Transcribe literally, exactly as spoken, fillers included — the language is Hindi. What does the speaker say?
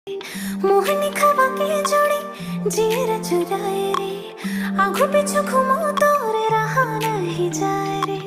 मोहनी खवा के जोड़ी जीर चुराए रे, आंखों पीछू घुमो तो रे रहा नहीं जाए रे।